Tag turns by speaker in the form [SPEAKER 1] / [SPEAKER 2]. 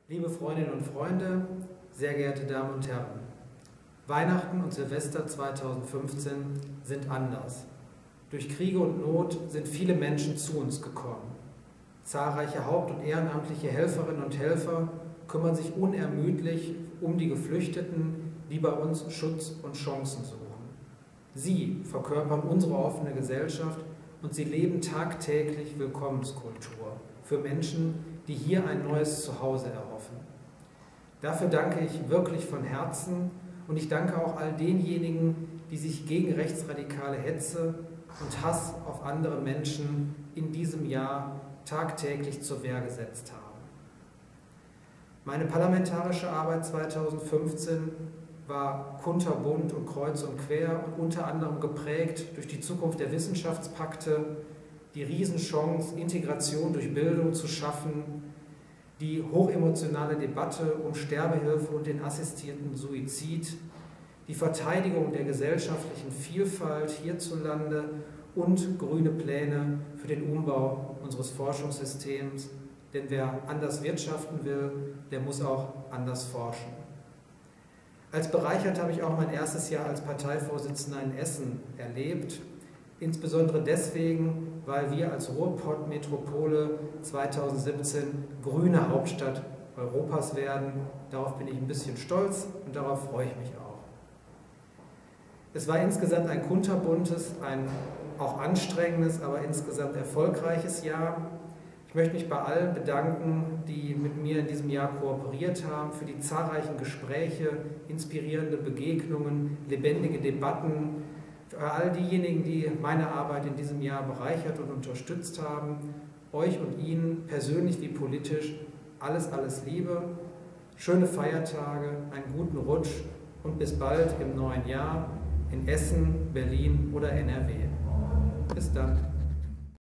[SPEAKER 1] Liebe Freundinnen und Freunde, sehr geehrte Damen und Herren, Weihnachten und Silvester 2015 sind anders. Durch Kriege und Not sind viele Menschen zu uns gekommen. Zahlreiche haupt- und ehrenamtliche Helferinnen und Helfer kümmern sich unermüdlich um die Geflüchteten, die bei uns Schutz und Chancen suchen. Sie verkörpern unsere offene Gesellschaft und sie leben tagtäglich Willkommenskultur für Menschen, die hier ein neues Zuhause erhoffen. Dafür danke ich wirklich von Herzen und ich danke auch all denjenigen, die sich gegen rechtsradikale Hetze und Hass auf andere Menschen in diesem Jahr tagtäglich zur Wehr gesetzt haben. Meine parlamentarische Arbeit 2015 war kunterbunt und kreuz und quer und unter anderem geprägt durch die Zukunft der Wissenschaftspakte, die Riesenchance, Integration durch Bildung zu schaffen, die hochemotionale Debatte um Sterbehilfe und den assistierten Suizid, die Verteidigung der gesellschaftlichen Vielfalt hierzulande und grüne Pläne für den Umbau unseres Forschungssystems. Denn wer anders wirtschaften will, der muss auch anders forschen. Als bereichert habe ich auch mein erstes Jahr als Parteivorsitzender in Essen erlebt. Insbesondere deswegen, weil wir als Ruhrpott-Metropole 2017 grüne Hauptstadt Europas werden. Darauf bin ich ein bisschen stolz und darauf freue ich mich auch. Es war insgesamt ein kunterbuntes, ein auch anstrengendes, aber insgesamt erfolgreiches Jahr. Ich möchte mich bei allen bedanken, die mit mir in diesem Jahr kooperiert haben, für die zahlreichen Gespräche, inspirierende Begegnungen, lebendige Debatten, für all diejenigen, die meine Arbeit in diesem Jahr bereichert und unterstützt haben. Euch und Ihnen persönlich wie politisch alles, alles Liebe, schöne Feiertage, einen guten Rutsch und bis bald im neuen Jahr in Essen, Berlin oder NRW. Bis dann.